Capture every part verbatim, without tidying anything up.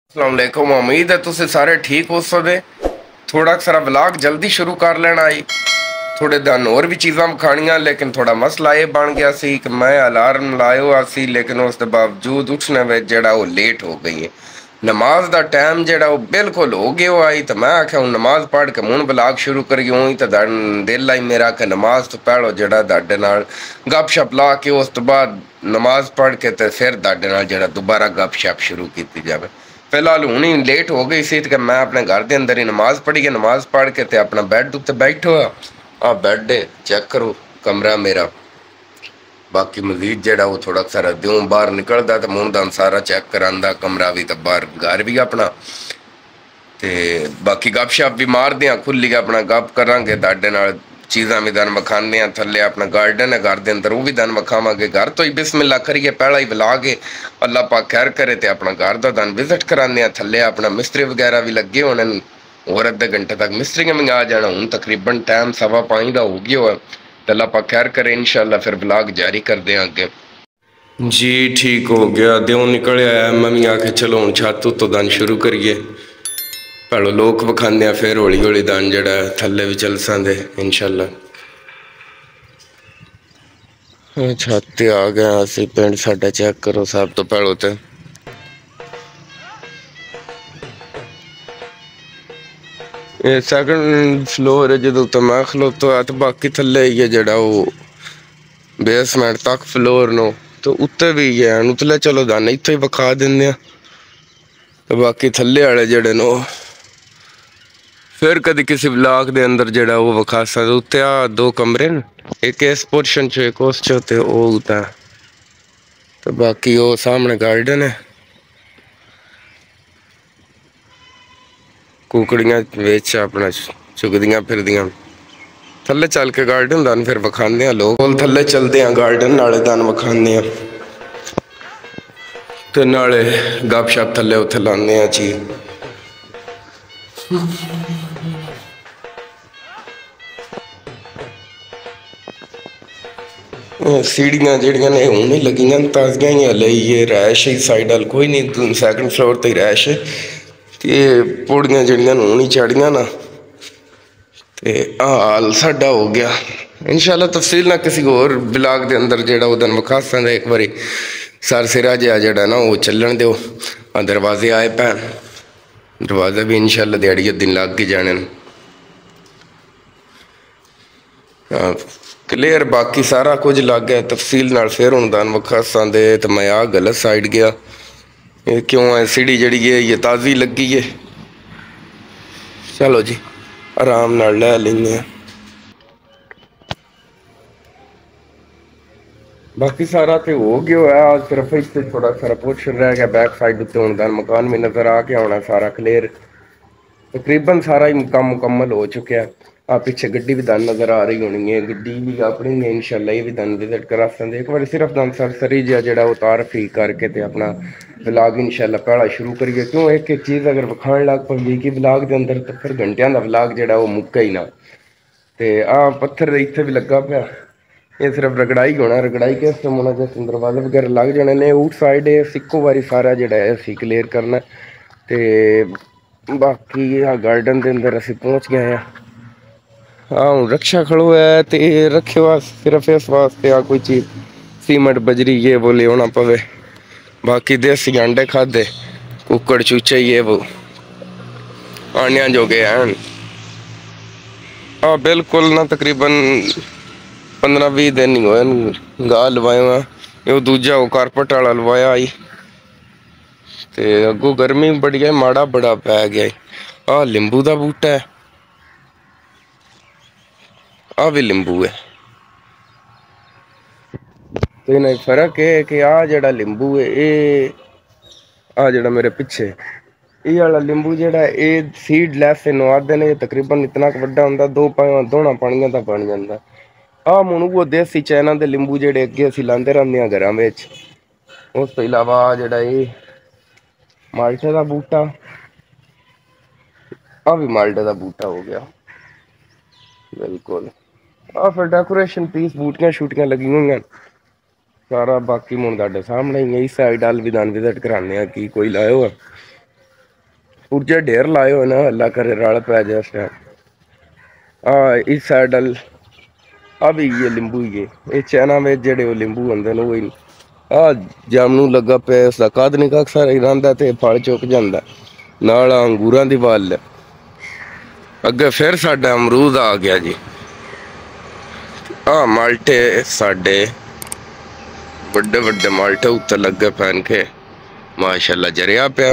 अस्सलाम वालेकुम। उम्मीद है तुम सारे ठीक हो सकते। थोड़ा सारा व्लॉग जल्दी शुरू कर लेना आई। थोड़े दिन और भी चीज़ा खानियां, लेकिन थोड़ा मसला ये बन गया सी कि मैं अलार्म लाया हुआ सी, लेकिन उसके बावजूद उठने में जड़ा वो लेट हो गई है। नमाज का टाइम जड़ा वो बिल्कुल हो गया हुआ आई, तो मैं आख्या हूँ नमाज पढ़ के मुन व्लॉग शुरू करिए। हुई तो दिल आई मेरा कि नमाज तो पढ़ो, जड़ा दाडे नाल गप शप ला के उस तो बाद नमाज पढ़ के तो फिर दाडे नाल जड़ा दोबारा गप शप शुरू की जाए। फिलहाल हूँ ही लेट हो गई सी, तो मैं अपने घर के अंदर ही नमाज पढ़ी है। नमाज पढ़ के ते अपना बैड उत्ते बैठो। आ बेड है, चेक करो कमरा मेरा। बाकी मजीद जड़ा वो थोड़ा सारा द्यों बाहर निकलता तो मुंह दान सारा चेक करांदा, कमरा भी तो बाहर घर भी अपना। ते बाकी गप शप भी मारदे हैं खुली, अपना गप करांगे दाडे नाल चीज़ां भी दन विखाने हैं। थले अपना गार्डन है घर के अंदर, वो भी दन विखावांगे। घर तो ही बिस्मिल्लाह करिए पहला ही बुला के अल्लाह पाक खैर करे तो अपना घर का दन विजिट कराने हैं। थले अपना मिस्त्री वगैरह भी लगे होने, और अद्धे घंटे तक मिस्त्री भी आ जाना। हूँ तकरीबन टाइम सवा पाँच का हो गया हुआ। तो अल्लाह पाक खैर करे, इंशाल्लाह फिर ब्लॉग जारी कर दें आगे। जी ठीक हो गया, द्यों निकल आया। मम्मी आके चलो हूँ छत तो दान शुरू करिए। पहलो लोग विखाने, फिर हौली हौली दान जड़ा थले भी चल सकते इंशाल्लाह। छत आ गया असी पिंड साडा, चेक करो सब तो पहलो तो ये सैकंड फ्लोर है जो तो मैं खलोता है। तो बाकी थले ही है जड़ा वो बेसमेंट तक फ्लोर नो, तो उत्ते भी है उतले। चलो दान इत्थे ही विखा दें। तो बाकी थले वाले जड़े नो फिर कभी किसी ब्लॉक के अंदर जड़ा वो विखा सकते। उत्ते आ दो कमरे न, एक इस पोर्शन च एक उस च ते वो उता। तो बाकी वो सामने गार्डन है, कुकड़ियाँ बेच अपना चुगदियाँ फिरदियाँ। थले चल के गार्डन दान फिर विखाने लोग, थले चलते हैं गार्डन नाले दान विखाने। तो नाले गप शप थले उत्थे लाने चीज। सीढ़ियाँ जड़ियाँ ने हूँ नहीं लगियां ताजियां ही हले। ये रैश ही साइड वाल कोई नहीं, सैकंड फ्लोर तो ही रैश है। ये पौड़ियाँ जड़ियां हूँ नहीं चढ़ियां ना, तो हाल साडा हो गया। इंशाल्लाह तफसील ना किसी और ब्लॉग के अंदर जड़ा उदन विखा सकता। एक बारी सर सिरा जहा जड़ा ना वो चलन दो। दरवाजे आए भैन, दरवाजे भी इंशाल्लाह दिहाड़ी दिन लग के जाने। क्लियर बाकी सारा कुछ लग गया तफसील नाल। फिर हूँ दान विखा सकते। तो मैं आ गलत साइड गया, ये क्यों है सीढ़ी जड़ी है ये ताज़ी लगी है। चलो जी आराम नाल लै लेंगे। बाकी सारा तो हो गया है, आज सिर्फ इतने थोड़ा सारा पोर्शन रह गया। बैक साइड उत्ते हूँ दान मकान भी नज़र आ के आना सारा क्लियर। तकरीबन सारा ही काम मुकम्मल हो चुका है। आ पीछे गड्डी भी दान नज़र आ रही होनी है, गड्डी भी अपनी है। इंशाल्लाह ये भी दान विजिट करा सकते एक बार। सिर्फ दान सरसरी जहा जड़ा उतार फी करके ते अपना ब्लॉग इंशाल्लाह पहला शुरू करिए। क्यों एक एक चीज़ अगर विखाण लग पवी कि ब्लॉग के अंदर, तो फिर घंटिया का ब्लॉग जड़ा वो मुक्का ही ना। तो आ पत्थर इतने भी लगा पाया, ये सिर्फ रगड़ाई होना। रगड़ाई के सिस्टम होना जैसे दरवाजे वगैरह लग जाने ने। उस साइड इक्को बारी सारा जड़ा है असी क्लीयर करना। तो बाकी आ गार्डन के अंदर असी पहुँच गए हैं। हाँ हूँ रक्षा खड़ो है, तो रखे वास्ते सिर्फ इस वास्ते आ कोई चीज़ सीमेंट बजरी ये वो ले पवे। बाकी देसी अंडे खादे, कुकड़ चूचे ये वो आनिया जो गए हैं। हाँ बिल्कुल ना, तकरीबन पंद्रह भी दिन ही होए गा लवाए हुआ। ये दूजा वो कारपेट वाला लवाया आई। तो अगू गर्मी बड़ी है, माड़ा बड़ा पै गया। आ लिंबू का बूटा है, आ भी लिंबू है। तो इन्हें फर्क है कि आ जड़ा लिंबू है ये, आ जड़ा मेरे पिछे ये वाला लिंबू जड़ा ये सीड लैस आते ने। तकरीबन इतना वड्डा होंदा, दो पाया दोना पानिया का बन जाता। आ मुन वो देसी चाइना के लिंबू जेडे अगे असी लाते रहते हैं घर में। उस तो इलावा जड़ा ये माल्टे का बूटा, आ भी माल्टे का बूटा हो गया बिल्कुल। आ फिर डेकोरेशन पीस बूटियां शूटियां लगी हुई हैं सारा। बाकी मुन तुहाडे सामने ही है। इस साइड अल भी दान विजिट कराने की कोई लाए हुआ। पुरजे ढेर लाए हो ना, अल्लाह करे रल पै जाए इस टाइम। हाँ इस साइड अल अब ये लींबू ही ये चाइना में जेड़े वो लींबू होंगे ना वही। आ जामनू लगा पे उसका कद नहीं कख सारा ही रहा तो फल चुक जाता नाल अंगूरां दी वल। अगे फिर साडा अमरूद आ गया जी। आ माल्टे साडे बड़े बड़े माल्टे उत्ते लगे पैन के माशाल्लाह जरिया पिया।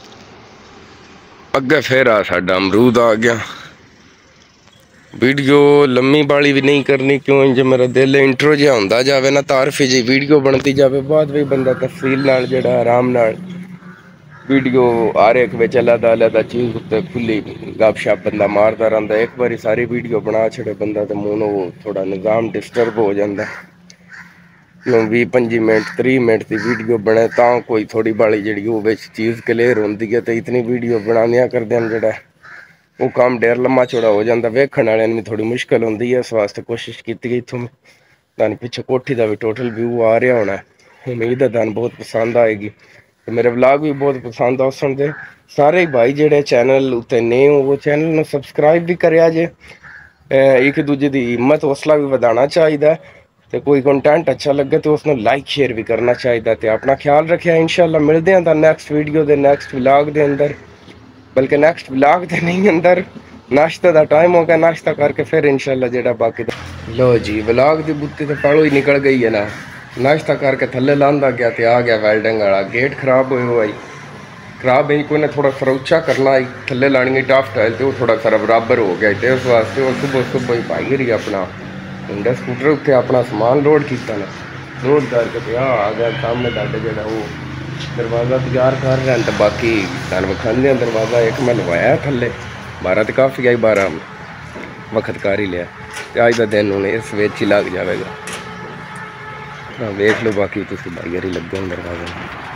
अगे फिर आ साडा अमरूद आ गया। वीडियो लम्मी बाली भी नहीं करनी क्यों जो मेरा दिल इंट्रो जहा होंदा जावे ना तारफी जी वीडियो बनती जावे बाद भी बंदा तफसील नाल जेड़ा आराम नाल वीडियो हर एक विच अलग अलग चीज़ उत्ते खुली गपशप बंदा मारदा रहिंदा। एक बारी सारी वीडियो बना छड़े बंदा तो मूंह वो थोड़ा निज़ाम डिस्टर्ब हो जाता। क्यों भी पंजी मिनट त्री मिनट की वीडियो बने तो कोई थोड़ी बाली जी वो चीज़ क्लीयर होंदी है। तो इतनी वीडियो बनाने करदे जेड़ा वो काम ढेर लम्मा चौड़ा हो जाता। वेखण वाले भी थोड़ी मुश्किल होंदी है। इस वास्ते कोशिश की गई इतों तुम पिछे कोठी का भी टोटल व्यू आ रहा होना। उम्मीद है तुम बहुत पसंद आएगी। तो मेरे व्लॉग भी बहुत पसंद आ सुनते सारे भाई जेडे चैनल उत्ते नए हो वो चैनल में सबसक्राइब भी करिया जे। एक दूजे की हिम्मत हौसला भी बढ़ाना चाहिए। तो कोई कंटेंट अच्छा लगे तो उसमें लाइक शेयर भी करना चाहिए। तो अपना ख्याल रखिए। इंशाल्लाह मिलते हैं तो नैक्सट वीडियो के नैक्सट व्लॉग के अंदर, बल्कि नैक्सट व्लॉग तो नहीं अंदर नाश्ते का टाइम हो गया। नाश्ता करके फिर इंशाल्लाह जेड़ा बाकी लो जी व्लॉग की बुत्ती तो पहलों ही निकल गई है ना। नाश्ता करके थल्ले लांदा गया तो आ गया वेल्डिंग वाला गेट खराब हो हुआ खराब है कोई ने थोड़ा सा उच्चा करना आई थल्ले लानी टफ टाइल तो थोड़ा सारा बराबर हो गया। तो उस वास्ते वो सुबह सुबह ही भाई रही अपना होंडा स्कूटर उत्ते अपना समान लोड किया ना लोड करके आ गया सामने दाडे जो वो दरवाज़ा तैयार कर रहे हैं। तो बाकी तुम विखाने दरवाज़ा एक मैं लवाया थल्ले बारह तो काफ़ी आई बारह वक्त कर ही लिया। तो अज का दिन हूँ इस विच ही लग जाएगा। हाँ वेख लो बाकी तुम भाई ही लगे हो दरवाजे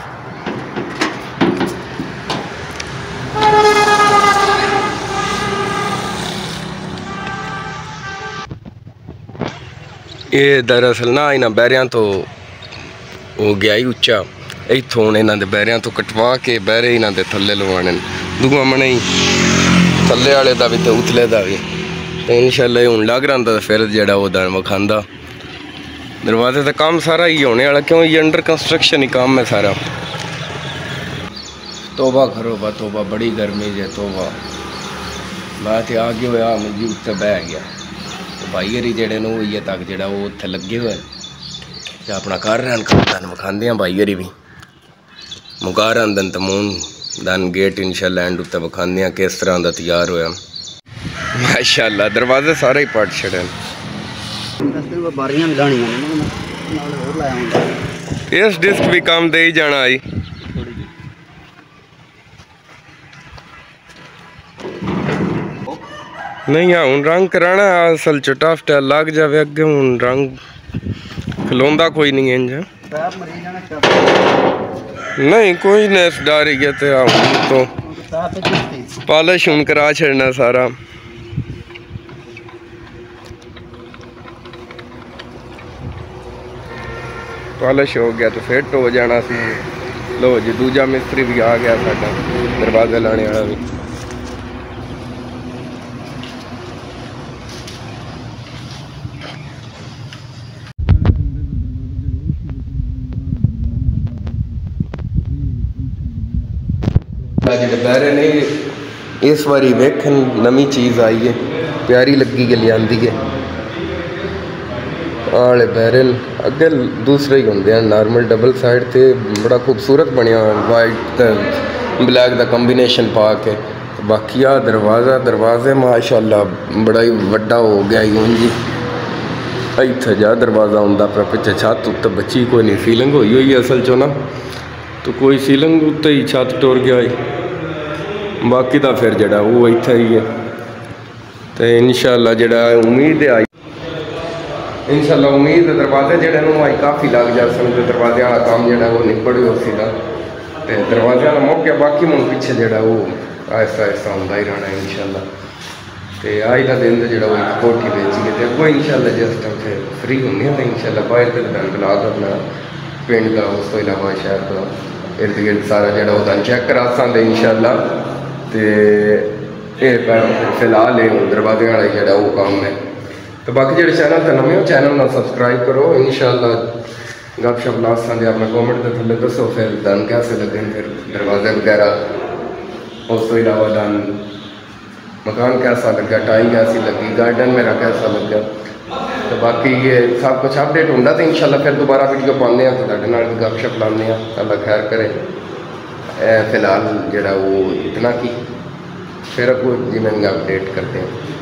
ये दरअसल ना इन्होंने बैरिया तो हो गया ही उच्चा इतों हूँ इन्होंने बैरिया तो कटवा के बैरे इन्होंने थल्ले लवाने दूआ मने ही थल्ले वाले का भी तो उतले का भी। तो इंशाल्लाह हूँ लग रहा तो फिर जरा वो दिन विखांदा दरवाजे का काम सारा ही होने वाला क्यों ये अंडर कंस्ट्रक्शन ही काम है सारा। तोबा करो बा तोबा बड़ी गर्मी जे तोबा बात आ गई हुआ मुझे उत्ते बह गया। तो भाई हरी जेड़े नो ये तक जेड़ा वो उत्थे लगे हुए तो अपना कर रहे हैं काम विखाते हैं। भाई हरी भी मुका रहे दिन तो मून दैन गेट इंशाल्लाह एंड उत्ते विखाते हैं किस तरह का तैयार होया। माशाल्लाह दरवाजे सारे ही पट छड़े इस डिस्क भी काम दे ही जाना आई। नहीं हाँ हूँ रंग कराना असल चुटा फटा लग जाए अगे हूँ रंग खलोंदा कोई नहीं इंज नहीं कोई नहीं इस डर ही तो पॉलिश हूँ करा छड़ना सारा। पॉलिश हो गया तो फिट हो जाना सी। लो जी दूजा मिस्त्री भी आ गया साडा दरवाजे लाने वाला भी। जो बैरे नहीं इस बारी वेखन नवी चीज़ आई है प्यारी लगी के लियांदी है आले बैरे अगे दूसरे ही होंगे हैं नॉर्मल डबल साइड से बड़ा खूबसूरत बनया वाइट ब्लैक का कंबीनेशन पा के। बाकी आ दरवाज़ा दरवाजे माशाल्लाह बड़ा ही वड्डा हो गया यूं जी इत्थे जा दरवाज़ा आंदा पर पिछे छत उत्ते बची कोई नहीं सीलिंग हुई हुई असल चो ना तो कोई सीलिंग उत्ते ही छत टुर गया ही बाकी तो फिर जड़ा वो इत्थे ही है। तो इंशाल्लाह जड़ा उम्मीद है आई इंशाल्लाह उम्मीद है दरवाजे जड़े आई काफ़ी लग जा सकते दरवाजे वाला काम जड़ा वो निबड़ हो सीधा तो दरवाजे वाला मुक गया बाकी मुझ पिछे जड़ा वो आहिस्ता आहिस्ता होंदा ही रहना इंशाल्लाह। तो अज का दिन तो जो एक कोठी बेची गए तो अगो इंशाल्लाह जिस टाइम से फ्री होंगे तो इंशाल्लाह बाहर तक दिन बुला करना पिंड का उस तो इलावा शहर का इर्द गिर्द सारा जो चेक करा सकते इंशाल्लाह। तो ये फिलहाल ये दरवाजे वाला जोड़ा वो काम है। तो बाकी जो चैनल पर नवे हो चैनल ना सबसक्राइब करो। इंशाअल्लाह गपशप लास्ट थे अपना कॉमेंट के थले दसो फिर दन कैसे लगे, फिर दरवाजे वगैरह। उस तो इलावा दन मकान कैसा लगा, टाई कैसी लगी, गार्डन मेरा कैसा लगा। तो बाकी ये सब कुछ अपडेट होंगे तो इंशाअल्लाह फिर दोबारा वीडियो पाने तो तुहाडे गपशप लाने। अल्लाह खैर करे। फिलहाल जोड़ा वो इतना की फिर अगो जिमें अपडेट करते हैं।